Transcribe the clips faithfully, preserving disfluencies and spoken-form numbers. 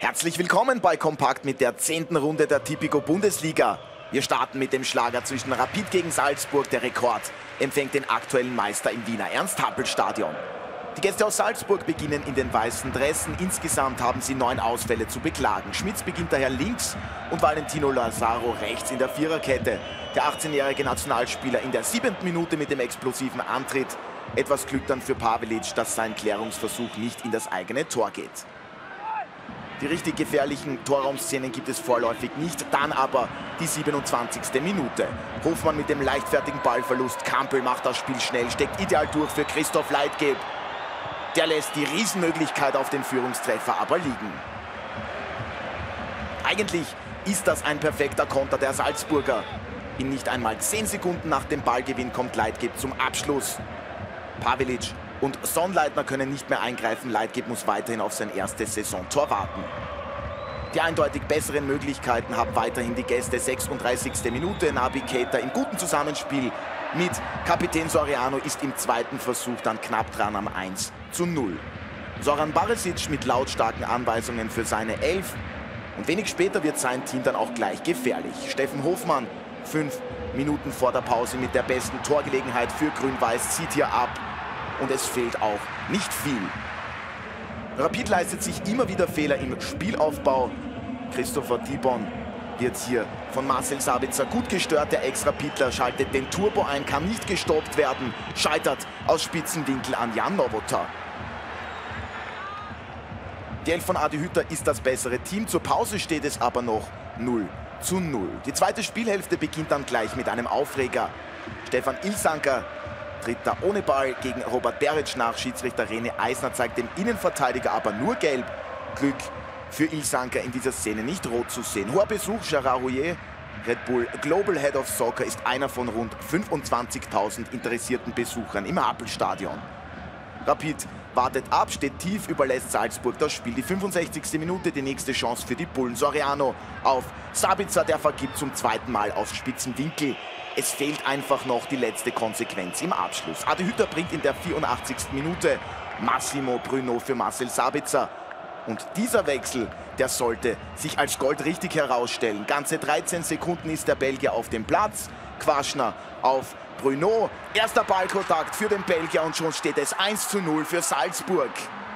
Herzlich willkommen bei Kompakt mit der zehnten Runde der Tipico Bundesliga. Wir starten mit dem Schlager zwischen Rapid gegen Salzburg. Der Rekord empfängt den aktuellen Meister im Wiener Ernst-Happel-Stadion. Die Gäste aus Salzburg beginnen in den weißen Dressen. Insgesamt haben sie neun Ausfälle zu beklagen. Schmitz beginnt daher links und Valentino Lazaro rechts in der Viererkette. Der achtzehnjährige Nationalspieler in der siebenten Minute mit dem explosiven Antritt. Etwas Glück dann für Pavelic, dass sein Klärungsversuch nicht in das eigene Tor geht. Die richtig gefährlichen Torraumszenen gibt es vorläufig nicht. Dann aber die siebenundzwanzigste Minute. Hofmann mit dem leichtfertigen Ballverlust. Kampel macht das Spiel schnell, steckt ideal durch für Christoph Leitgeb. Der lässt die Riesenmöglichkeit auf den Führungstreffer aber liegen. Eigentlich ist das ein perfekter Konter der Salzburger. In nicht einmal zehn Sekunden nach dem Ballgewinn kommt Leitgeb zum Abschluss. Pavelic und Sonnleitner können nicht mehr eingreifen. Leitgeb muss weiterhin auf sein erstes Saisontor warten. Die eindeutig besseren Möglichkeiten haben weiterhin die Gäste. sechsunddreißigste Minute. Naby Keita im guten Zusammenspiel mit Kapitän Soriano ist im zweiten Versuch dann knapp dran am eins zu null. Zoran Barisic mit lautstarken Anweisungen für seine Elf. Und wenig später wird sein Team dann auch gleich gefährlich. Steffen Hofmann, fünf Minuten vor der Pause mit der besten Torgelegenheit für Grün-Weiß, zieht hier ab. Und es fehlt auch nicht viel. Rapid leistet sich immer wieder Fehler im Spielaufbau. Christopher Dibon wird hier von Marcel Sabitzer gut gestört. Der Ex-Rapidler schaltet den Turbo ein, kann nicht gestoppt werden. Scheitert aus Spitzenwinkel an Jan Novota. Die Elf von Adi Hütter ist das bessere Team. Zur Pause steht es aber noch null zu null. Die zweite Spielhälfte beginnt dann gleich mit einem Aufreger. Stefan Ilsanker tritt da ohne Ball gegen Robert Beric nach. Schiedsrichter René Eisner zeigt dem Innenverteidiger aber nur gelb. Glück für Ilsanker in dieser Szene nicht rot zu sehen. Hoher Besuch, Gerard Rouillet, Red Bull Global Head of Soccer, ist einer von rund fünfundzwanzigtausend interessierten Besuchern im Happel-Stadion. Rapid wartet ab, steht tief, überlässt Salzburg das Spiel. Die fünfundsechzigste Minute, die nächste Chance für die Bullen. Soriano auf Sabitzer, der vergibt zum zweiten Mal aus spitzen Winkel. Es fehlt einfach noch die letzte Konsequenz im Abschluss. Adi Hütter bringt in der vierundachtzigsten Minute Massimo Bruno für Marcel Sabitzer. Und dieser Wechsel, der sollte sich als Gold richtig herausstellen. Ganze dreizehn Sekunden ist der Belgier auf dem Platz. Quaschner auf Bruno. Erster Ballkontakt für den Belgier und schon steht es eins zu null für Salzburg.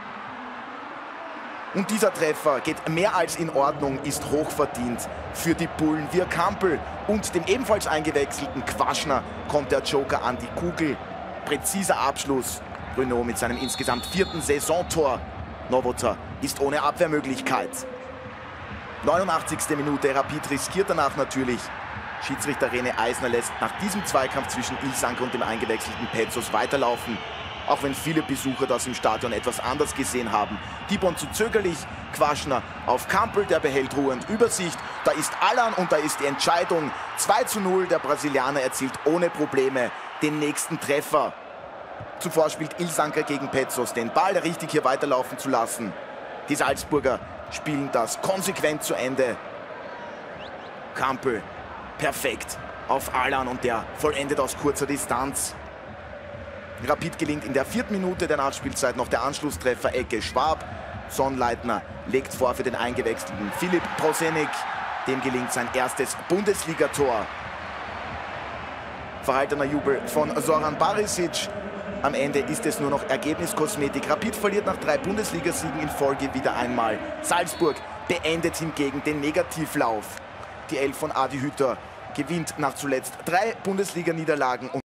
Und dieser Treffer geht mehr als in Ordnung, ist hochverdient für die Bullen. Via Kampel und dem ebenfalls eingewechselten Quaschner kommt der Joker an die Kugel. Präziser Abschluss. Bruno mit seinem insgesamt vierten Saisontor. Novota ist ohne Abwehrmöglichkeit. neunundachtzigste Minute. Rapid riskiert danach natürlich. Schiedsrichter René Eisner lässt nach diesem Zweikampf zwischen Ilsanker und dem eingewechselten Petzos weiterlaufen. Auch wenn viele Besucher das im Stadion etwas anders gesehen haben. Dibon zu zögerlich, Quaschner auf Kampel, der behält ruhend Übersicht. Da ist Allan und da ist die Entscheidung. zwei zu null, der Brasilianer erzielt ohne Probleme den nächsten Treffer. Zuvor spielt Ilsanker gegen Petzos, den Ball richtig hier weiterlaufen zu lassen. Die Salzburger spielen das konsequent zu Ende. Kampel perfekt auf Allan und der vollendet aus kurzer Distanz. Rapid gelingt in der vierten Minute der Nachspielzeit noch der Anschlusstreffer, Ecke Schwab. Sonnleitner legt vor für den eingewechselten Filip Prosenik. Dem gelingt sein erstes Bundesligator. Verhaltener Jubel von Zoran Barisic. Am Ende ist es nur noch Ergebniskosmetik. Rapid verliert nach drei Bundesligasiegen in Folge wieder einmal. Salzburg beendet hingegen den Negativlauf. Die Elf von Adi Hütter gewinnt nach zuletzt drei Bundesliga-Niederlagen.